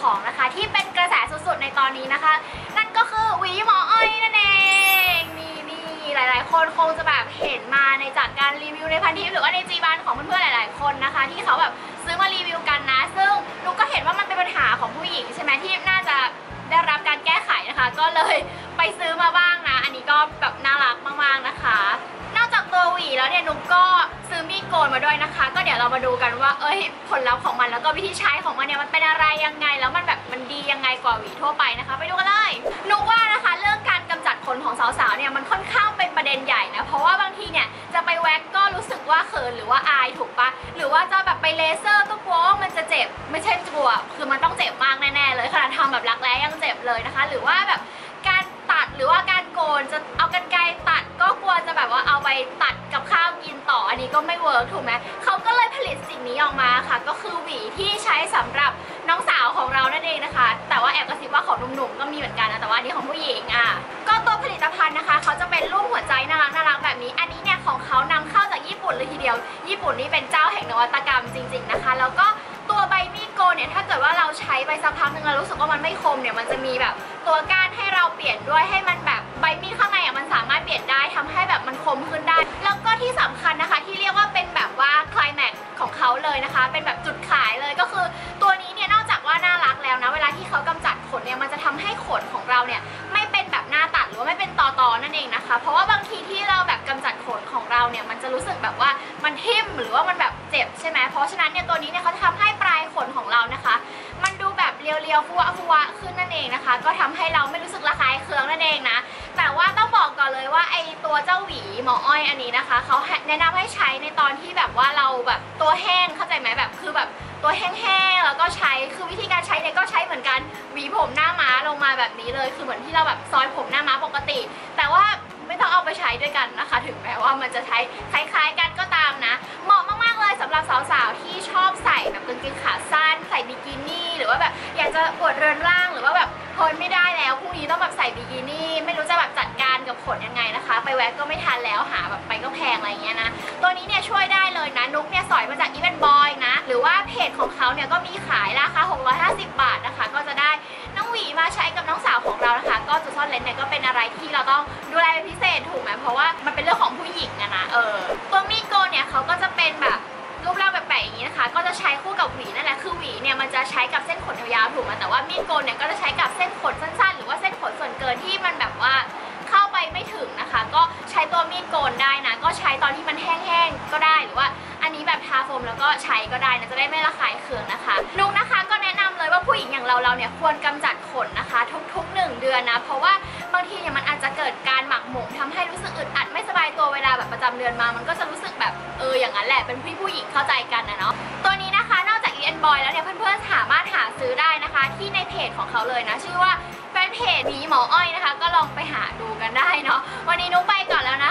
ของนะคะที่เป็นกระแสสุดๆในตอนนี้นะคะนั่นก็คือหวีหมออ้อยนั่นเองนี่หลายๆคนคงจะแบบเห็นมาในจากการรีวิวในพันทิปหรือว่าในจีบันของเพื่อนๆหลายๆคนนะคะที่เขาแบบซื้อมารีวิวกันนะซึ่งนุกก็เห็นว่ามันเป็นปัญหาของผู้หญิงใช่ไหมที่น่าจะได้รับการแก้ไขนะคะก็เลยไปซื้อมาบ้างนะอันนี้ก็แบบน่ารักมากๆนะคะนอกจากตัวหวีแล้วเนี่ยนุกก็ซื้อมีดโกนมาด้วยนะคะก็เดี๋ยวเรามาดูกันว่าผลลัพธ์ของมันแล้วก็วิธีใช้ของมันเนี่ยมันเป็นอะไรยังไงแล้วมันดียังไงกว่าหวีทั่วไปนะคะไปดูกันเลยนุกว่านะคะเรื่องการกำจัดขนของสาวๆเนี่ยมันค่อนข้างเป็นประเด็นใหญ่นะเพราะว่าบางทีเนี่ยจะไปแว็กก็รู้สึกว่าเขินหรือว่าอายถูกปะหรือว่าจะแบบไปเลเซอร์ก็กลัวว่ามันจะเจ็บไม่ใช่กลัวคือมันต้องเจ็บมากแน่ๆเลยขนาดทำแบบรักแร้ยังเจ็บเลยนะคะหรือว่าแบบการตัดหรือว่าการโกนจะเอากรรไกรตัดก็กลัวจะแบบว่าเอาไปตัดกับข้าวกินต่ออันนี้ก็ไม่เวิร์กถูกไหมเขาก็เลยผลิตสิ่งนี้ออกมาค่ะก็คือหวีที่ใช้สำหรับน้องสาวของเรานั่นเองนะคะแต่ว่าแอบกระซิบว่าของหนุ่มๆก็มีเหมือนกันนะแต่ว่าอันนี้ของผู้หญิงก็ตัวผลิตภัณฑ์นะคะเขาจะเป็นรูปหัวใจน่ารักแบบนี้อันนี้เนี่ยของเขานำเข้าจากญี่ปุ่นเลยทีเดียวญี่ปุ่นนี่เป็นเจ้าแห่งนวัตกรรมจริงๆนะคะแล้วก็ตัวใบมีดโกนเนี่ยถ้าเกิดว่าเราใช้ไปสักพักนึงเรารู้สึกว่ามันไม่คมเนี่ยมันจะมีแบบตัวก้านให้เราเปลี่ยนด้วยให้มันแบบใบมีดข้างในมันสามารถเปลี่ยนได้ทำให้แบบมันคมขึ้นได้แล้วก็ที่สำคัญนะคะที่เรียกว่าเป็นแบบว่าไคลแม็กซ์ของเขาเลยนะคะเป็นแบบจุดขายเลยก็คือตัวนี้เนี่ยนอกจากว่าน่ารักแล้วนะเวลาที่เขากำจัดขนเนี่ยมันจะทำให้ขนของเราเนี่ยไม่เป็นแบบหน้าตัดหรือว่าไม่เป็นตอนั่นเองนะคะเพราะว่าบางทีที่เราแบบกำจัดขนของเราเนี่ยมันจะรู้สึกแบบว่ามันทิ่มหรือว่ามันแบบเจ็บใช่ไหมเพราะฉะนั้นเนี่ยตัวนี้เนี่ยเขาจะทำให้ปลายขนของเรานะคะมันดูแบบเรียวๆฟัวๆขึ้นนั่นเองนะคะก็ทำให้เราไม่รู้สึกระคายเคืองนั่นเองนะแต่ว่าต้องบอกก่อนเลยว่าไอตัวเจ้าหวีหมออ้อยอันนี้นะคะเขาแนะนำให้ใช้ในตอนที่แบบว่าเราแบบตัวแห้งเข้าใจไหมแบบคือแบบตัวแห้งๆแล้วก็ใช้คือวิธีการใช้เนี่ยก็ใช้เหมือนกันหวีผมหน้าม้าลงมาแบบนี้เลยคือเหมือนที่เราแบบซอยผมหน้าม้าปกติแต่ว่าไม่ต้องเอาไปใช้ด้วยกันนะคะถึงแม้ว่ามันจะใช้คล้ายๆกันก็ตามนะเหมาะมากๆเลยสำหรับสาวๆที่ชอบใส่แบบกางเกงขาสั้นใส่บิกินี่หรือว่าแบบอยากจะอวดเรือนร่างหรือว่าแบบทนไม่ได้แล้วพรุ่งนี้ต้องแบบใส่บิกินี่ไม่รู้จะแบบจัดการกับขนยังไงนะคะไปแว็กก็ไม่ทันแล้วหาแบบไปก็แพงอะไรเงี้ยนะตัวนี้เนี่ยช่วยได้เลยนะนุ๊กเนี่ยสอยมาจากอีเวนต์บอยนะหรือว่าเพจของเขาเนี่ยก็มีขายราคา650 บาทนะคะก็จะได้น้องหวีมาใช้กับน้องสาวของเรานะคะก็จุดซ่อนเลนเนี่ยก็เป็นอะไรที่เราต้องดูแลเป็นพิเศษถูกไหมเพราะว่ามันเป็นเรื่องของผู้หญิงนะตัวมีดโกนเนี่ยเขาก็จะเป็นแบบรูปร่างแบบแปลกอย่างนี้นะคะก็จะใช้คู่กับหวีนั่นแหละคือหวีเนี่ยมันจะใช้กับเส้นขนยาวๆถูกไหมแต่ว่ามีดโกนเนี่ยก็จะใช้กับเส้นขนสั้นๆหรือว่าเส้นขนส่วนเกินที่มันแบบว่าเข้าไปไม่ถึงนะคะก็ใช้ตัวมีดโกนได้นะก็ใช้ตอนที่มันแห้งๆก็ได้หรือว่าอันนี้แบบทาโฟมแล้วก็ใช้ก็ได้นะจะได้ไม่ระคายเคืองนะคะนุ๊กนะคะก็แนะนำเลยว่าผู้หญิงอย่างเราเนี่ยควรกำจัดขนนะคะทุกๆ1 เดือนนะเพราะว่าบางทีเนี่ยมันอาจจะเกิดการหมักหมมทำให้รู้สึกอึดอัดไม่สบายตัวเวลาแบบประจำเดือนมามันก็จะรู้สึกแบบอย่างนั้นแหละเป็นผู้หญิงเข้าใจกันนะเนาะตัวนี้นะคะนอกจาก EN Boy แล้วเนี่ยเพื่อนๆสามารถหาซื้อได้นะคะที่ในเพจของเขาเลยนะชื่อว่าแฟนเพจหวีหมออ้อยนะคะก็ลองไปหาดูกันได้เนาะวันนี้นุ๊กไปก่อนแล้วนะ